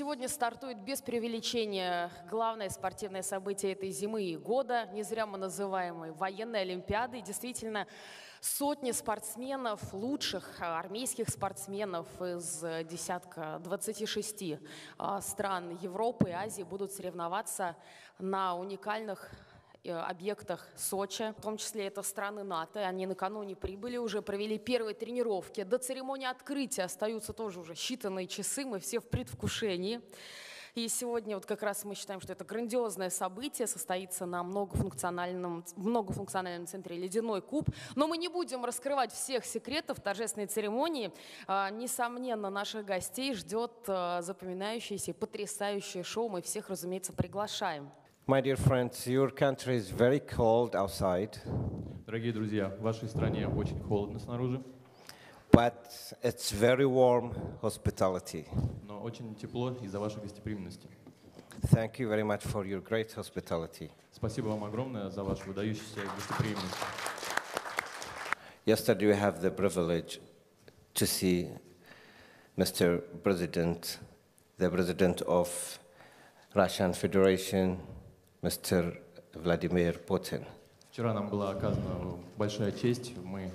Сегодня стартует без преувеличения главное спортивное событие этой зимы и года. Не зря мы называем ее военной олимпиадой. Действительно, сотни спортсменов, лучших армейских спортсменов из десятка 26 стран Европы и Азии будут соревноваться на уникальных объектах Сочи, в том числе это страны НАТО. Они накануне прибыли, уже провели первые тренировки. До церемонии открытия остаются тоже уже считанные часы, мы все в предвкушении. И сегодня вот как раз мы считаем, что это грандиозное событие, состоится на многофункциональном центре «Ледяной куб». Но мы не будем раскрывать всех секретов торжественной церемонии. Несомненно, наших гостей ждет запоминающееся и потрясающее шоу. Мы всех, разумеется, приглашаем. My dear friends, your country is very cold outside. Дорогие друзья, в вашей стране очень холодно снаружи. But it's very warm hospitality. Но очень тепло из-за вашей гостеприимности. Thank you very much for your great hospitality. Спасибо вам огромное за вашу выдающуюся гостеприимность. Yesterday we have the privilege to see Mr. President, the President of Russian Federation, Mr. Vladimir Putin. Вчера нам была оказана большая честь. Мы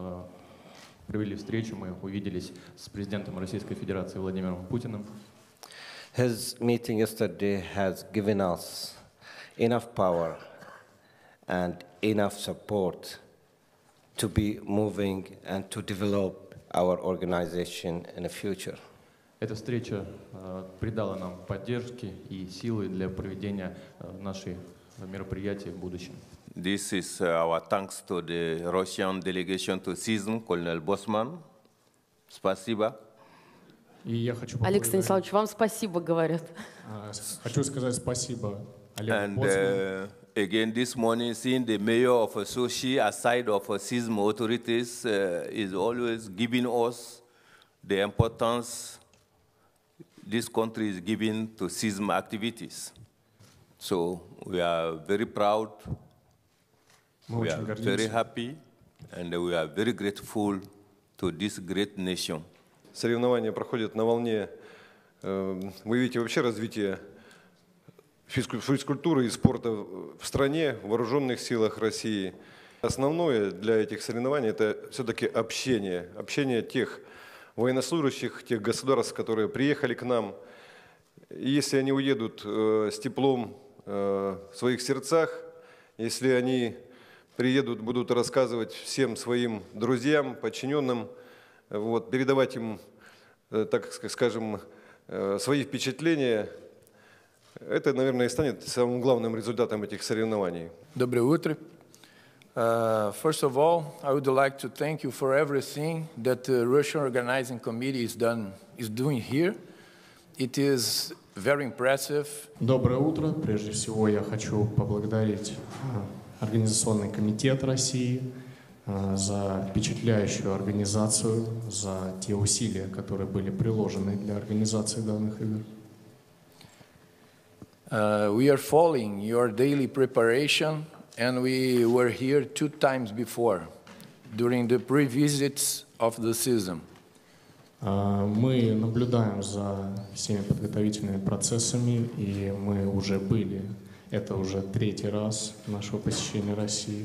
провели встречу, мы увиделись с президентом Российской Федерации Владимиром Путиным. His meeting yesterday has given us enough power and enough support to be moving and to develop our organization in the future. Эта встреча придала нам поддержки и силы для проведения наших мероприятий в будущем. This is our thanks to the Russian delegation to CISM, Colonel Bosman. Спасибо. И я хочу Олег Станиславович, вам спасибо, говорят. Хочу сказать спасибо Олегу Боцману. And again this morning, seeing the mayor of Sochi aside of CISM authorities is always giving us the importance this country is giving to CISM activities. So we are very proud, we are very happy, and we are very grateful to this great nation. Соревнования проходят на волне, вы видите, вообще развитие физкультуры и спорта в стране, в вооруженных силах России. Основное для этих соревнований – это все-таки общение тех военнослужащих, тех государств, которые приехали к нам. И если они уедут с теплом в своих сердцах, если они приедут, будут рассказывать всем своим друзьям, подчиненным, передавать им, так скажем, свои впечатления, это, наверное, и станет самым главным результатом этих соревнований. Доброе утро. First of all, I would like to thank you for everything that the Russian Organizing Committee is doing here. It is very impressive. Доброе утро. Прежде всего, я хочу поблагодарить Организационный комитет России за впечатляющую организацию, за те усилия, которые были приложены для организации данных игр. We are following your daily preparation, and we were here 2 times before, during the pre-visits of the season. Мы наблюдаем за всеми подготовительными процессами, и мы уже были. Это уже 3-й раз нашего посещения России.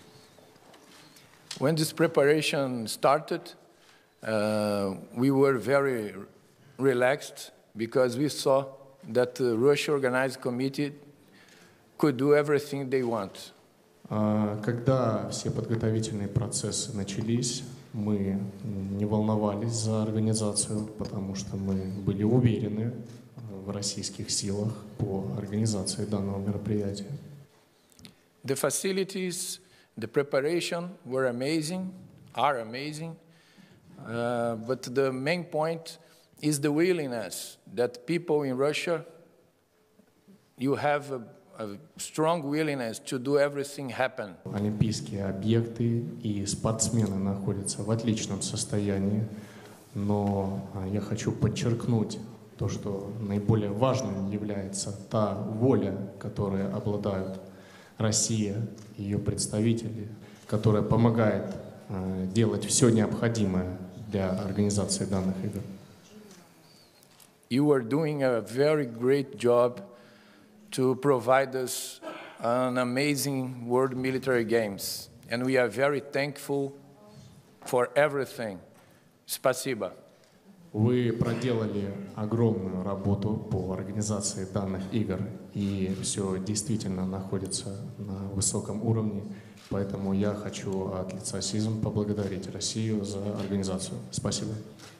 When this preparation started, we were very relaxed because we saw that the Russian Organized Committee could do everything they want. Когда все подготовительные процессы начались, мы не волновались за организацию, потому что мы были уверены в российских силах по организации данного мероприятия. The facilities, the preparation were amazing, are amazing, but the main point is the willingness that people in Russia, you have a strong willingness to do everything happen. Олимпийские объекты и спортсмены находятся в отличном состоянии, но я хочу подчеркнуть то, что наиболее важным является та воля, которой обладают Россия и ее представители, которая помогает делать все необходимое для организации данных игр. You are doing a very great job to provide us an amazing World Military Games. And we are very thankful for everything. Спасибо. Вы проделали огромную работу по организации данных игр, и все действительно находится на высоком уровне. Поэтому я хочу от лица СИЗМ поблагодарить Россию за организацию. Спасибо.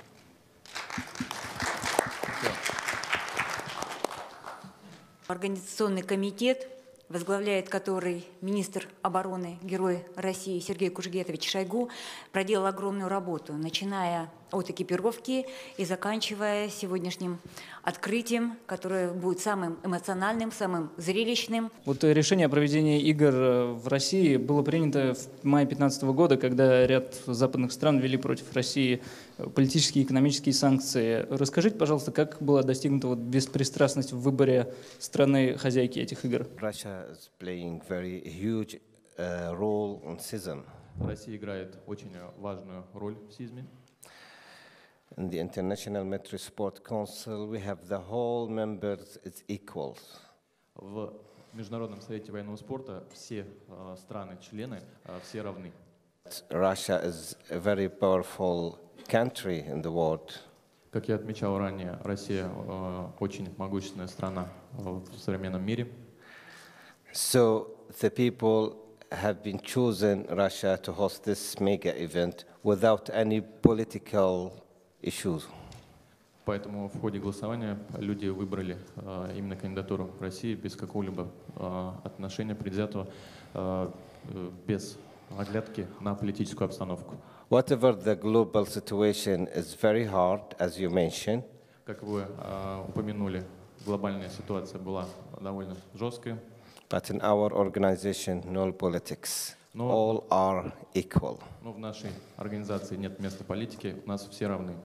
Организационный комитет, возглавляет который министр обороны, герой России Сергей Кужугетович Шойгу, проделал огромную работу, начиная от экипировки и заканчивая сегодняшним открытием, которое будет самым эмоциональным, самым зрелищным. Вот решение о проведении игр в России было принято в мае 2015 года, когда ряд западных стран ввели против России политические и экономические санкции. Расскажите, пожалуйста, как была достигнута вот беспристрастность в выборе страны-хозяйки этих игр? Russia is playing very huge role in CISM. Россия играет очень важную роль в СИЗМе. In the International Military Sport Council, we have the whole members as equals. В Международном совете военного спорта все страны-члены все равны. Russia is a very powerful country in the world. Как я отмечал ранее, Россия очень могущественная страна в современном мире. So the people have been chosen Russia to host this mega event without any political issues. Поэтому в ходе голосования люди выбрали именно кандидатуру России без какого-либо отношения предвзятого, без оглядки на политическую обстановку. Whatever the global situation is very hard, as you mentioned. Как вы упомянули, глобальная ситуация была довольно жесткая. But in our organization, no politics. All are equal. Но в нашей организации нет места политики, у нас все равны.